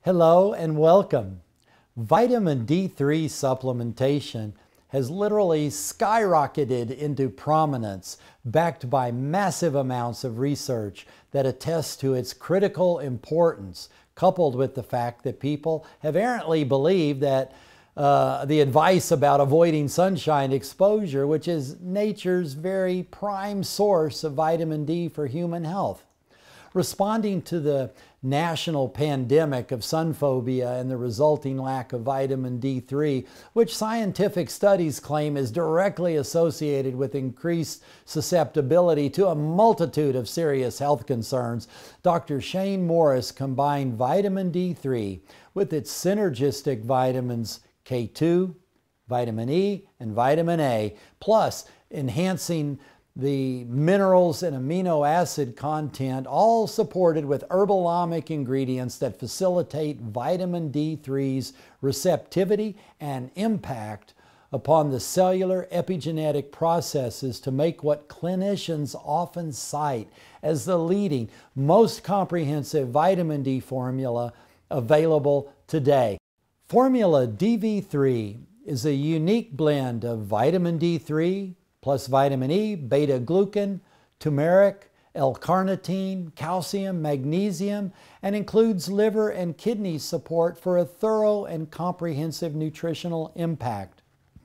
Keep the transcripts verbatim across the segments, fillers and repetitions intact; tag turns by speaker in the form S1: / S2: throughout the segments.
S1: Hello and welcome. Vitamin D three supplementation has literally skyrocketed into prominence, backed by massive amounts of research that attests to its critical importance, coupled with the fact that people have errantly believed that uh, the advice about avoiding sunshine exposure, which is nature's very prime source of vitamin D for human health. Responding to the national pandemic of sun phobia and the resulting lack of vitamin D three, which scientific studies claim is directly associated with increased susceptibility to a multitude of serious health concerns, Doctor Shane Morris combined vitamin D three with its synergistic vitamins K two, vitamin E, and vitamin A, plus enhancing the minerals and amino acid content, all supported with herbalomic ingredients that facilitate vitamin D three's receptivity and impact upon the cellular epigenetic processes to make what clinicians often cite as the leading, most comprehensive vitamin D formula available today. Formula D V three is a unique blend of vitamin D three, plus vitamin E, beta-glucan, turmeric, L-carnitine, calcium, magnesium, and includes liver and kidney support for a thorough and comprehensive nutritional impact.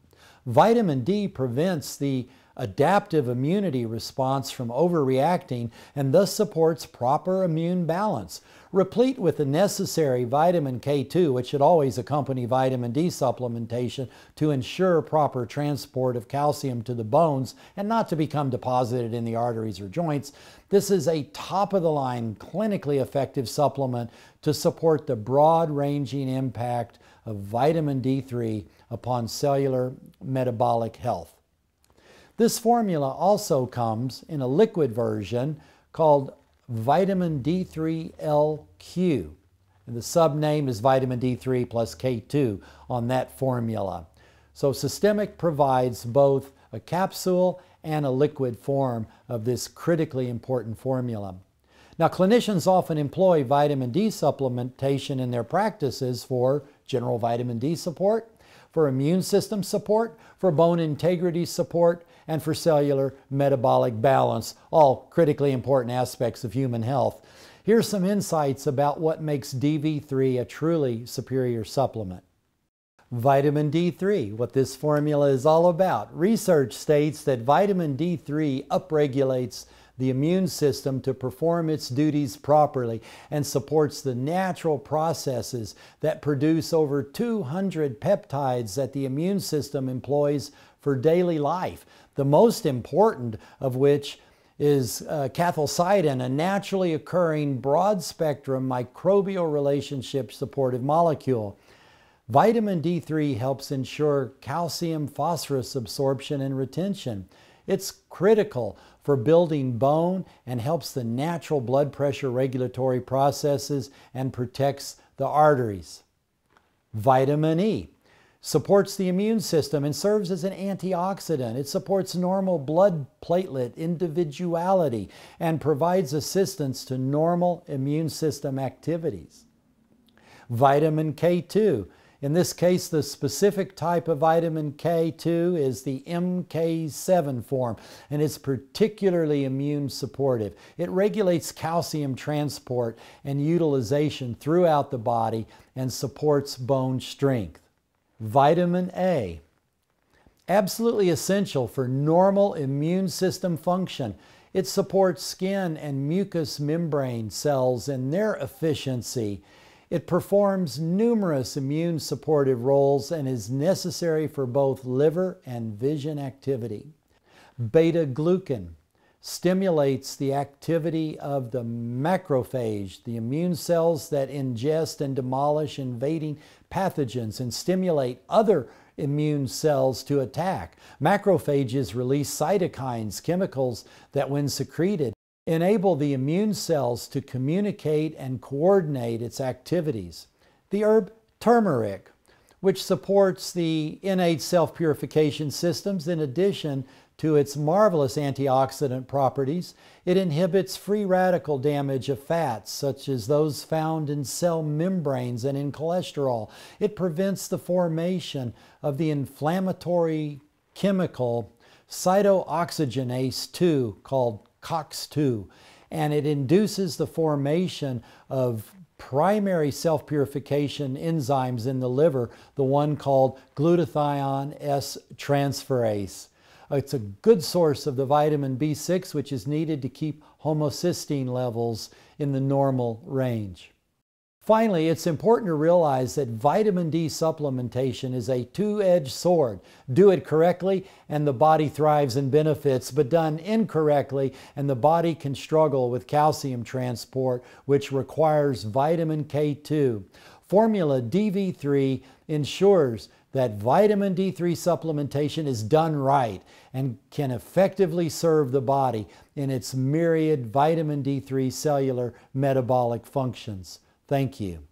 S1: Vitamin D prevents the adaptive immunity response from overreacting and thus supports proper immune balance. Replete with the necessary vitamin K two, which should always accompany vitamin D supplementation to ensure proper transport of calcium to the bones and not to become deposited in the arteries or joints. This is a top-of-the-line, clinically effective supplement to support the broad-ranging impact of vitamin D three upon cellular metabolic health. This formula also comes in a liquid version called vitamin D three L Q. And the subname is vitamin D three plus K two on that formula. So Systemic provides both a capsule and a liquid form of this critically important formula. Now, clinicians often employ vitamin D supplementation in their practices for general vitamin D support, for immune system support, for bone integrity support, and for cellular metabolic balance, all critically important aspects of human health. Here's some insights about what makes D V three a truly superior supplement. Vitamin D three, what this formula is all about. Research states that vitamin D three upregulates the immune system to perform its duties properly and supports the natural processes that produce over two hundred peptides that the immune system employs for daily life, the most important of which is uh, cathelicidin, a naturally occurring broad-spectrum microbial relationship supportive molecule. Vitamin D three helps ensure calcium phosphorus absorption and retention. It's critical for building bone and helps the natural blood pressure regulatory processes and protects the arteries. Vitamin E supports the immune system and serves as an antioxidant. It supports normal blood platelet individuality and provides assistance to normal immune system activities. Vitamin K two. In this case, the specific type of vitamin K two is the M K seven form, and it's particularly immune supportive. It regulates calcium transport and utilization throughout the body and supports bone strength. Vitamin A, absolutely essential for normal immune system function. It supports skin and mucous membrane cells and their efficiency. It performs numerous immune supportive roles and is necessary for both liver and vision activity. Beta-glucan stimulates the activity of the macrophage, the immune cells that ingest and demolish invading pathogens and stimulate other immune cells to attack. Macrophages release cytokines, chemicals that, when secreted, enable the immune cells to communicate and coordinate its activities. The herb turmeric, which supports the innate self-purification systems in addition to its marvelous antioxidant properties, it inhibits free radical damage of fats, such as those found in cell membranes and in cholesterol. It prevents the formation of the inflammatory chemical cytooxygenase two, called COX two, and it induces the formation of primary self-purification enzymes in the liver, the one called glutathione S transferase. It's a good source of the vitamin B six, which is needed to keep homocysteine levels in the normal range. Finally, it's important to realize that vitamin D supplementation is a two-edged sword. Do it correctly and the body thrives and benefits, but done incorrectly and the body can struggle with calcium transport, which requires vitamin K two. Formula D V three ensures that vitamin D three supplementation is done right and can effectively serve the body in its myriad vitamin D three cellular metabolic functions. Thank you.